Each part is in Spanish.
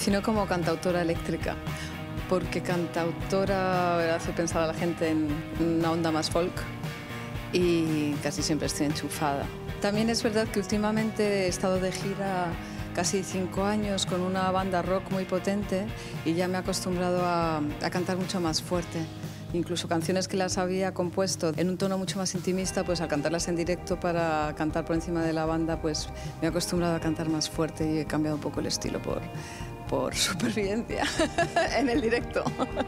defino como cantautora eléctrica, porque cantautora hace pensar a la gente en una onda más folk y casi siempre estoy enchufada. También es verdad que últimamente he estado de gira casi 5 años con una banda rock muy potente y ya me he acostumbrado a cantar mucho más fuerte. Incluso canciones que las había compuesto en un tono mucho más intimista, pues al cantarlas en directo para cantar por encima de la banda, pues me he acostumbrado a cantar más fuerte y he cambiado un poco el estilo por supervivencia en el directo.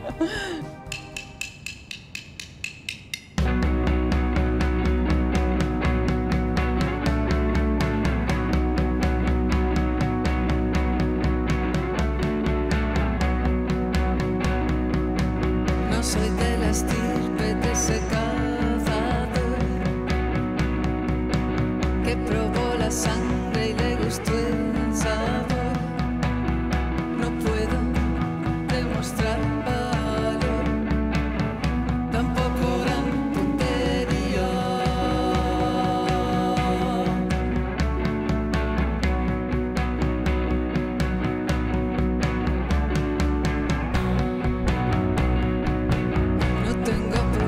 Soy de la estirpe de ese cazador que probó la sangre y le gustó el sabor. No puedo demostrar valor, tampoco gran tontería. No tengo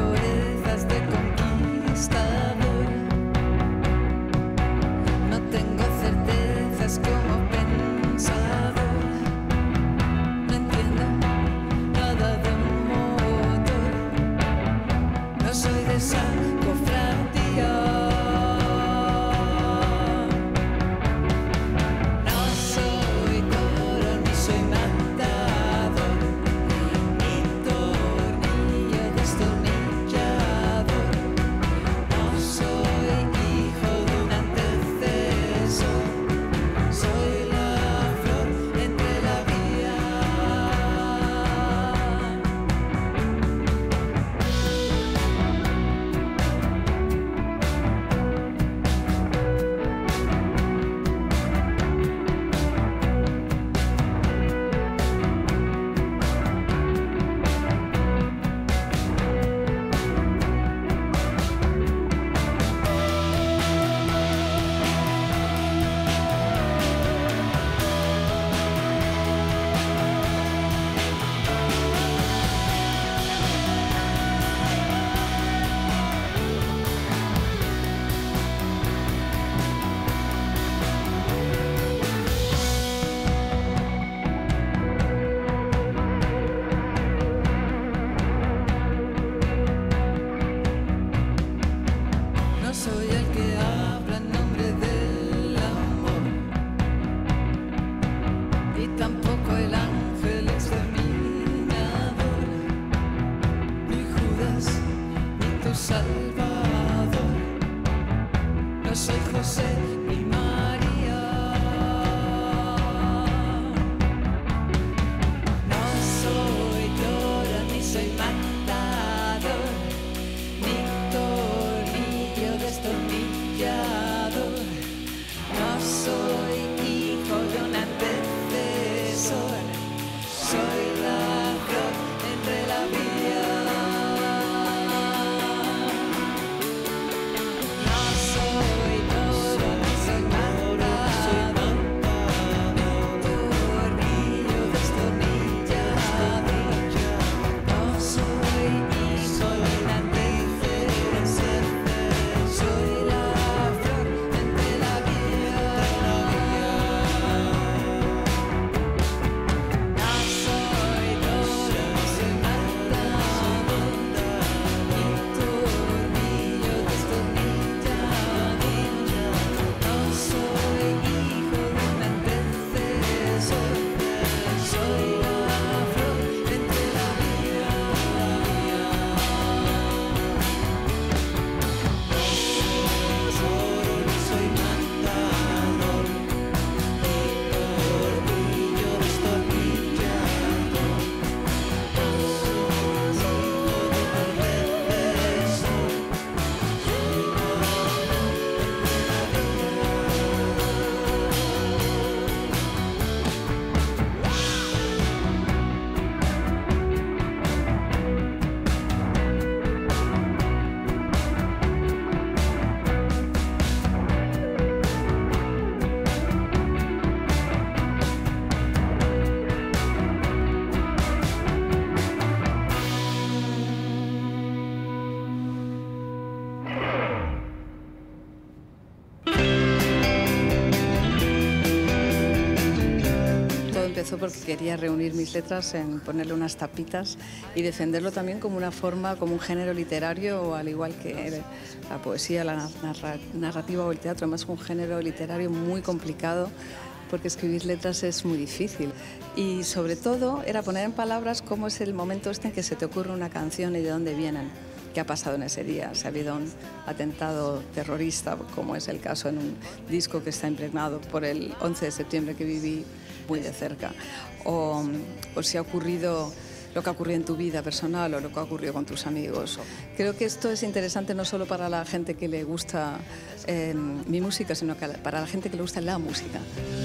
empezó porque quería reunir mis letras en ponerle unas tapitas y defenderlo también como una forma, como un género literario, al igual que la poesía, la narrativa o el teatro. Además es un género literario muy complicado porque escribir letras es muy difícil. Y sobre todo era poner en palabras cómo es el momento este en que se te ocurre una canción y de dónde vienen. ¿Qué ha pasado en ese día? Si ha habido un atentado terrorista, como es el caso en un disco que está impregnado por el 11 de septiembre que viví muy de cerca, o si ha ocurrido lo que ha ocurrido en tu vida personal o lo que ha ocurrido con tus amigos. Creo que esto es interesante no solo para la gente que le gusta mi música, sino que para la gente que le gusta la música.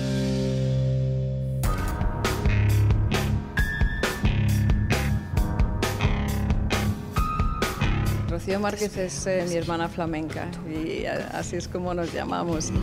Rocío Márquez es mi hermana flamenca y así es como nos llamamos.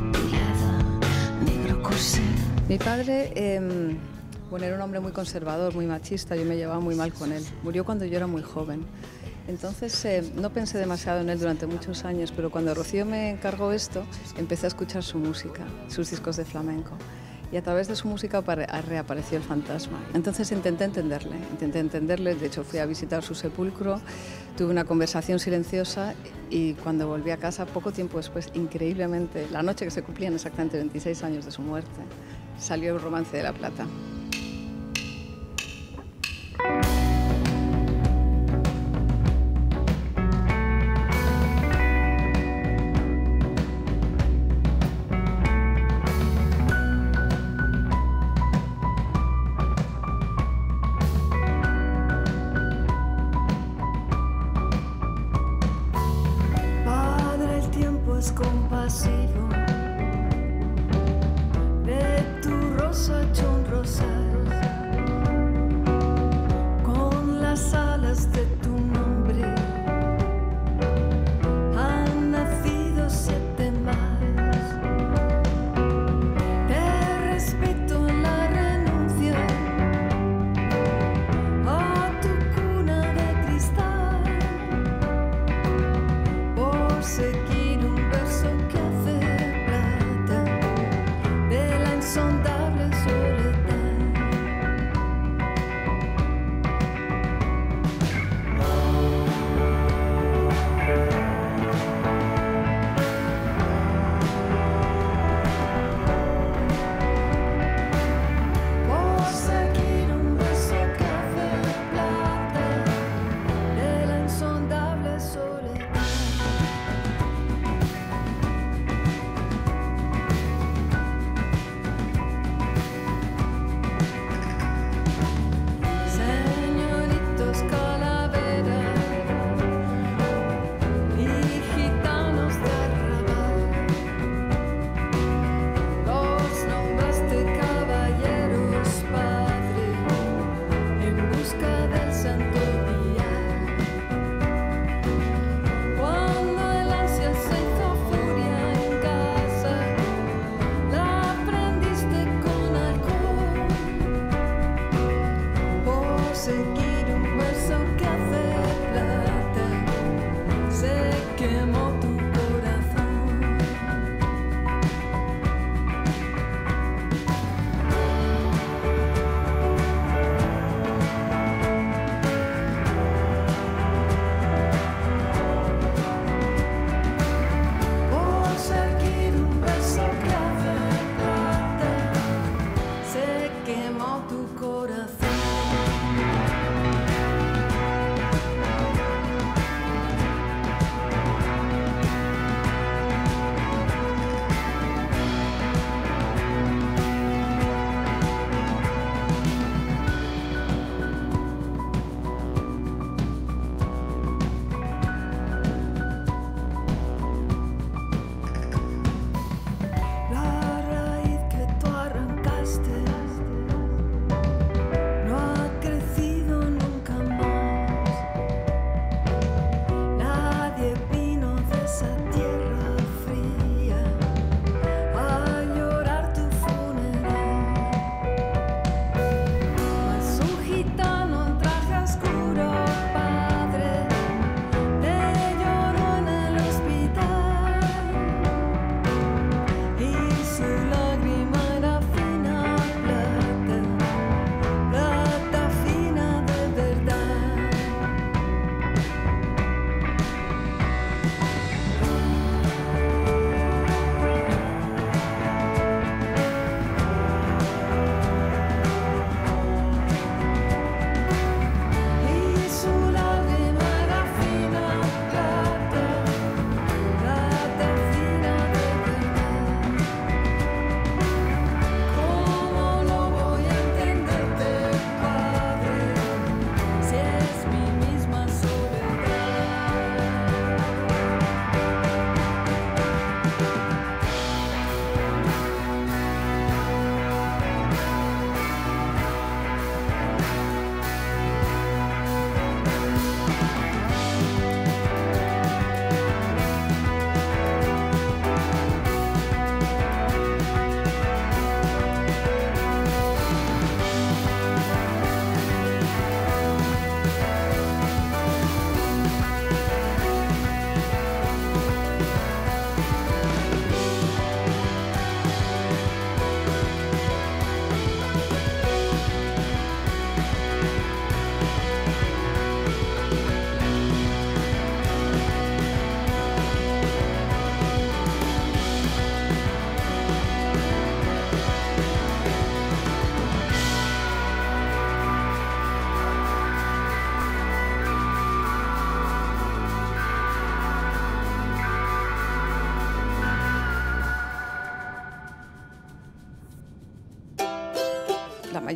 Mi padre bueno, era un hombre muy conservador, muy machista, yo me llevaba muy mal con él. Murió cuando yo era muy joven. Entonces no pensé demasiado en él durante muchos años, pero cuando Rocío me encargó esto, empecé a escuchar su música, sus discos de flamenco. Y a través de su música reapareció el fantasma. Entonces intenté entenderle, de hecho fui a visitar su sepulcro, tuve una conversación silenciosa y cuando volví a casa, poco tiempo después, increíblemente, la noche que se cumplían exactamente 26 años de su muerte, salió el Romance de la Plata. Es compasivo, de tu rosa hecho un rosario.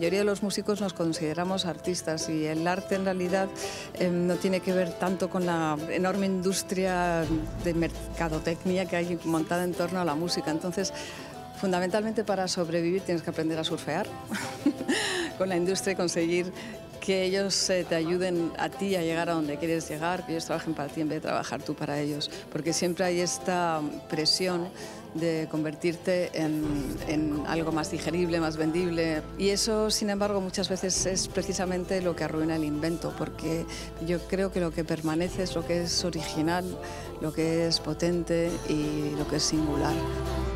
mayoría de los músicos nos consideramos artistas y el arte en realidad no tiene que ver tanto con la enorme industria de mercadotecnia que hay montada en torno a la música. Entonces, fundamentalmente para sobrevivir tienes que aprender a surfear con la industria y conseguir que ellos te ayuden a ti a llegar a donde quieres llegar, que ellos trabajen para ti en vez de trabajar tú para ellos, porque siempre hay esta presión de convertirte en algo más digerible, más vendible. Y eso, sin embargo, muchas veces es precisamente lo que arruina el invento, porque yo creo que lo que permanece es lo que es original, lo que es potente y lo que es singular.